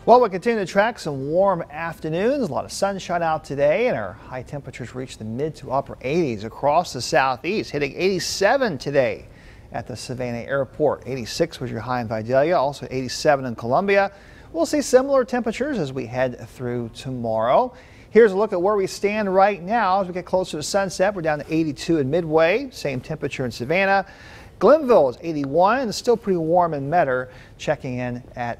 Well, we continue to track some warm afternoons. A lot of sunshine out today, and our high temperatures reach the mid to upper 80s across the southeast, hitting 87 today at the Savannah Airport. 86 was your high in Vidalia, also 87 in Columbia. We'll see similar temperatures as we head through tomorrow. Here's a look at where we stand right now as we get closer to sunset. We're down to 82 in Midway, same temperature in Savannah. Glenville is 81 and it's still pretty warm in Metter, checking in at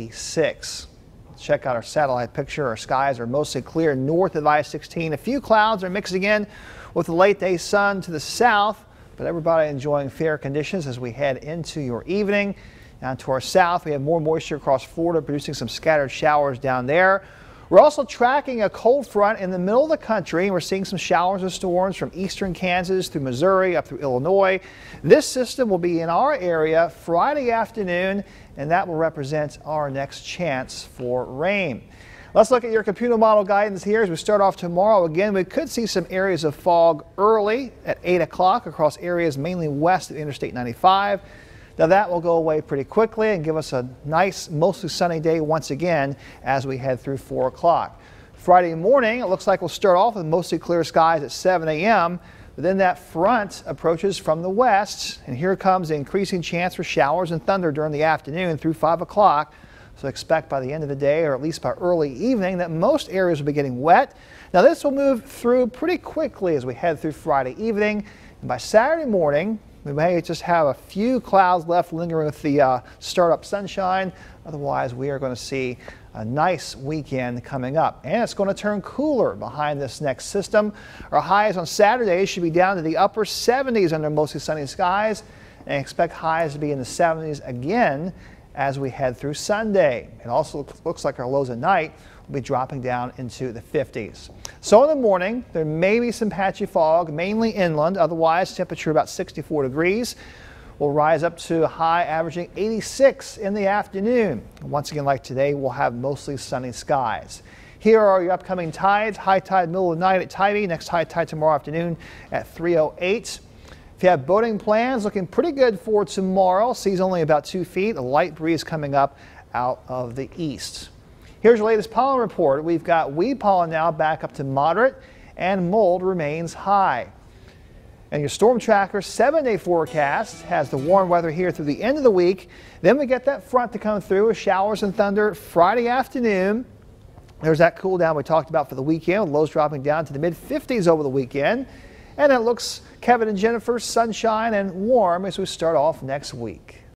86. Let's check out our satellite picture. Our skies are mostly clear north of I-16. A few clouds are mixing in with the late day sun to the south, but everybody enjoying fair conditions as we head into your evening. Down to our south, we have more moisture across Florida, producing some scattered showers down there. We're also tracking a cold front in the middle of the country, and we're seeing some showers and storms from eastern Kansas through Missouri up through Illinois. This system will be in our area Friday afternoon, and that will represent our next chance for rain. Let's look at your computer model guidance here as we start off tomorrow. Again, we could see some areas of fog early at 8 o'clock across areas mainly west of Interstate 95. Now that will go away pretty quickly and give us a nice, mostly sunny day once again as we head through 4 o'clock. Friday morning, it looks like we'll start off with mostly clear skies at 7 a.m. But then that front approaches from the west, and here comes the increasing chance for showers and thunder during the afternoon through 5 o'clock. So expect by the end of the day, or at least by early evening, that most areas will be getting wet. Now this will move through pretty quickly as we head through Friday evening. And by Saturday morning, we may just have a few clouds left lingering with the startup sunshine. Otherwise, we are going to see a nice weekend coming up. And it's going to turn cooler behind this next system. Our highs on Saturday should be down to the upper 70s under mostly sunny skies. And expect highs to be in the 70s again as we head through Sunday. It also looks like our lows at night will be dropping down into the 50s. So in the morning, there may be some patchy fog, mainly inland. Otherwise, temperature about 64 degrees. We'll rise up to a high averaging 86 in the afternoon. Once again, like today, we'll have mostly sunny skies. Here are your upcoming tides. High tide middle of the night at Tybee. Next high tide tomorrow afternoon at 3:08. If you have boating plans, looking pretty good for tomorrow. Seas only about 2 feet. A light breeze coming up out of the east. Here's your latest pollen report. We've got weed pollen now back up to moderate, and mold remains high. And your storm tracker 7-day forecast has the warm weather here through the end of the week. Then we get that front to come through with showers and thunder Friday afternoon. There's that cool down we talked about for the weekend, with lows dropping down to the mid-50s over the weekend. And it looks, Kevin and Jennifer, sunshine and warm as we start off next week.